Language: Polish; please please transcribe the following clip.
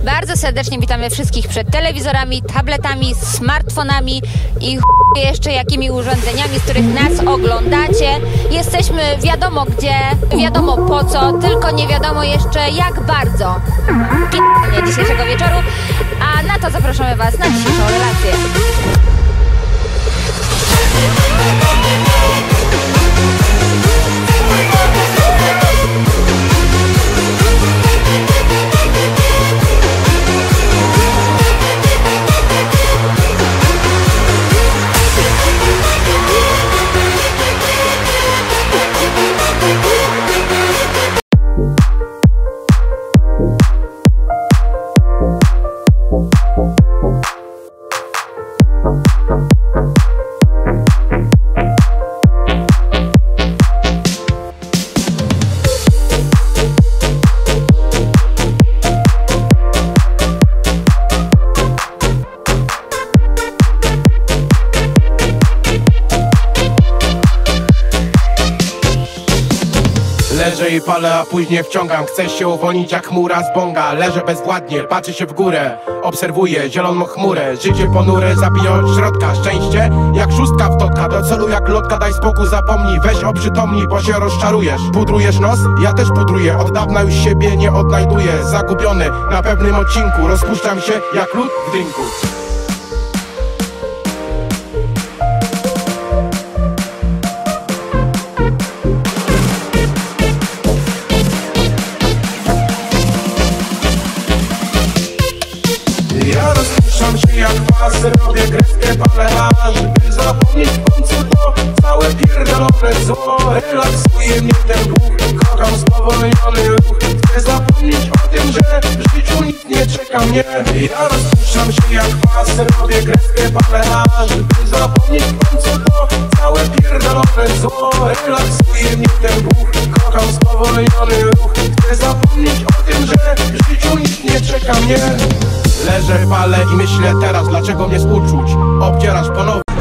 Bardzo serdecznie witamy wszystkich przed telewizorami, tabletami, smartfonami i jeszcze jakimi urządzeniami, z których nas oglądacie. Jesteśmy wiadomo gdzie, wiadomo po co, tylko nie wiadomo jeszcze jak bardzo. P***nie dzisiejszego wieczoru, a na to zapraszamy Was na dzisiejszą relację. Leżę i palę, a później wciągam. Chcesz się uwolnić jak chmura z bąga. Leżę bezwładnie, patrzę się w górę. Obserwuję zieloną chmurę. Życie ponure zabija od środka. Szczęście jak szóstka w totka. Do celu jak lotka, daj spokój, zapomnij. Weź oprzytomnij, bo się rozczarujesz. Pudrujesz nos? Ja też pudruję. Od dawna już siebie nie odnajduję. Zagubiony na pewnym odcinku. Rozpuszczam się jak lód w dynku. Ja rozpuszczam się jak pas, robię kreskę palę, żeby zapomnieć w końcu to całe pierdolone zło. Relaksuje mnie ten duch, kocham spowolniony ruch. Chcę zapomnieć o tym, że w życiu nic nie czeka mnie. Ja rozpuszczam się jak pas, robię kreskę palę, żeby zapomnieć w końcu to całe pierdolone zło. Relaksuje mnie ten duch, kocham spowolniony ruch. Chcę zapomnieć o tym, że w życiu nic nie czeka mnie. Leżę, palę i myślę teraz, dlaczego mnie współczuć? Obdzierasz ponownie.